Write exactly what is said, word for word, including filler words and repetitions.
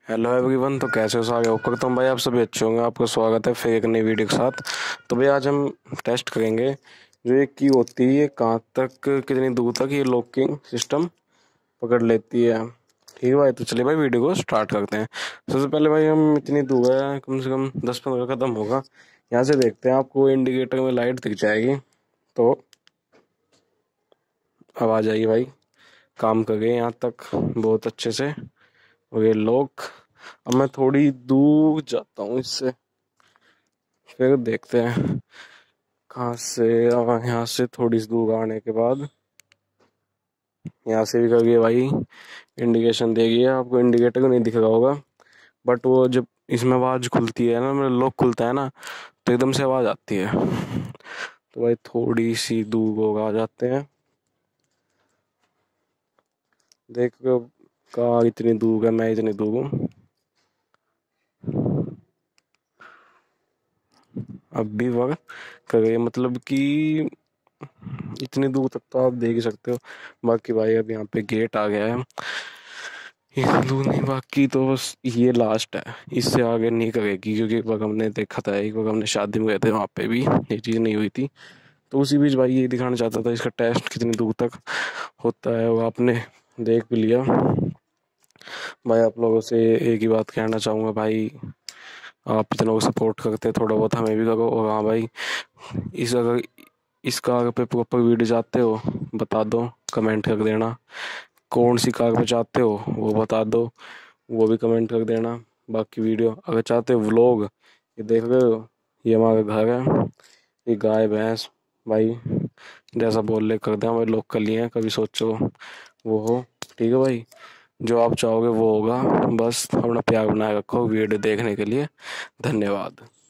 Hello everyone. तो कैसे हो सारे? होप करता हूँ भाई आप सभी अच्छे होंगे। आपका स्वागत है फिर एक नई वीडियो के साथ। तो भाई आज हम टेस्ट करेंगे जो ये की होती है, ये कहाँ तक कितनी दूर तक ये लॉकिंग सिस्टम पकड़ लेती है। ठीक है भाई, तो चलिए भाई वीडियो को स्टार्ट करते हैं। सबसे पहले भाई हम इतनी दूर है, कम से कम दस पंद्रह कदम होगा। यहाँ से देखते हैं, आपको इंडिकेटर में लाइट दिख जाएगी तो अब आ जाइए भाई। काम कर गए यहाँ तक बहुत अच्छे से। और ये लॉक, अब मैं थोड़ी दूर जाता हूँ इससे, फिर देखते हैं कहाँ से। और यहाँ से थोड़ी सी दूर आने के बाद यहाँ से भी करके भाई इंडिकेशन देगी। आपको इंडिकेटर को नहीं दिख रहा होगा, बट वो जब इसमें आवाज़ खुलती है ना, मतलब लॉक खुलता है ना, तो एकदम से आवाज़ आती है। तो भाई थोड़ी सी दूर होगा आ जाते हैं। देख कार इतनी दूर है, मैं इतनी दूर हूँ। अब भी वर्क कर गई, मतलब कि इतनी दूर तक तो आप देख ही सकते हो। बाकी भाई अब यहाँ पे गेट आ गया है। इतनी दूर नहीं, बाकी तो बस ये लास्ट है, इससे आगे नहीं करेगी, क्योंकि एक बार हमने देखा था, एक बार हमने शादी में गए थे, वहाँ पे भी ये चीज़ नहीं हुई थी। तो उसी बीच भाई ये दिखाना चाहता था इसका टेस्ट कितनी दूर तक होता है, वो आपने देख भी लिया। भाई आप लोगों से एक ही बात कहना चाहूँगा भाई, आप इतना को सपोर्ट करते हैं, थोड़ा बहुत हमें भी करो। और हाँ भाई, इस अगर इस कार पे प्रॉपर वीडियो चाहते हो बता दो, कमेंट कर देना। कौन सी कार पे चाहते हो वो बता दो, वो भी कमेंट कर देना। बाकी वीडियो अगर चाहते हो व्लॉग, ये देख रहे हो, ये हमारा घर है, ये गाय भैंस भाई जैसा बोल रहे कर दें, हमारे लोग कर लिए हैं, कभी सोचो वो हो। ठीक है भाई, जो आप चाहोगे वो होगा। बस अपना प्यार बनाए रखो। वीडियो देखने के लिए धन्यवाद।